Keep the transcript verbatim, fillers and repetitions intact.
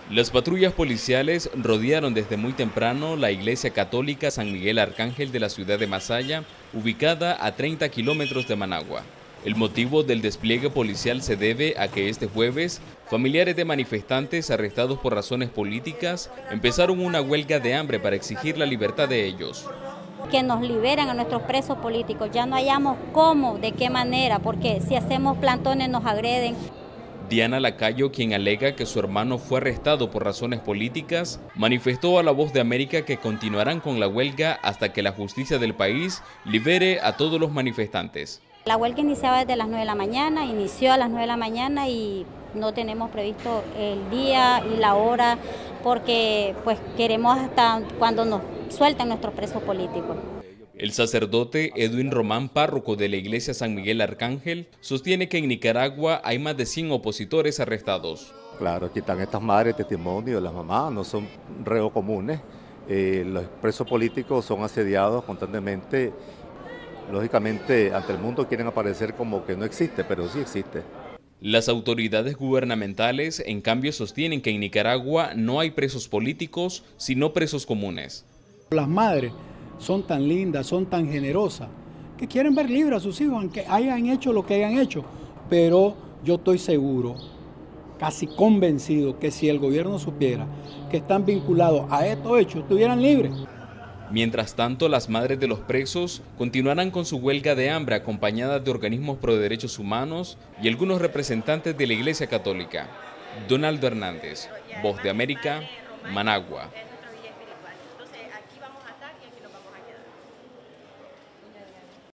Las patrullas policiales rodearon desde muy temprano la iglesia católica San Miguel Arcángel de la ciudad de Masaya, ubicada a treinta kilómetros de Managua. El motivo del despliegue policial se debe a que este jueves, familiares de manifestantes arrestados por razones políticas empezaron una huelga de hambre para exigir la libertad de ellos. Que nos liberen a nuestros presos políticos, ya no hallamos cómo, de qué manera, porque si hacemos plantones nos agreden. Diana Lacayo, quien alega que su hermano fue arrestado por razones políticas, manifestó a La Voz de América que continuarán con la huelga hasta que la justicia del país libere a todos los manifestantes. La huelga iniciaba desde las nueve de la mañana, inició a las nueve de la mañana y no tenemos previsto el día y la hora porque pues queremos hasta cuando nos suelten nuestros presos políticos. El sacerdote Edwin Román, párroco de la iglesia San Miguel Arcángel, sostiene que en Nicaragua hay más de cien opositores arrestados. Claro, aquí están estas madres, testimonio, las mamás, no son reos comunes. Eh, los presos políticos son asediados constantemente. Lógicamente, ante el mundo quieren aparecer como que no existe, pero sí existe. Las autoridades gubernamentales, en cambio, sostienen que en Nicaragua no hay presos políticos, sino presos comunes. Las madres son tan lindas, son tan generosas, que quieren ver libres a sus hijos, aunque hayan hecho lo que hayan hecho. Pero yo estoy seguro, casi convencido, que si el gobierno supiera que están vinculados a estos hechos, estuvieran libres. Mientras tanto, las madres de los presos continuarán con su huelga de hambre acompañadas de organismos pro derechos humanos y algunos representantes de la Iglesia Católica. Donaldo Hernández, Voz de América, Managua.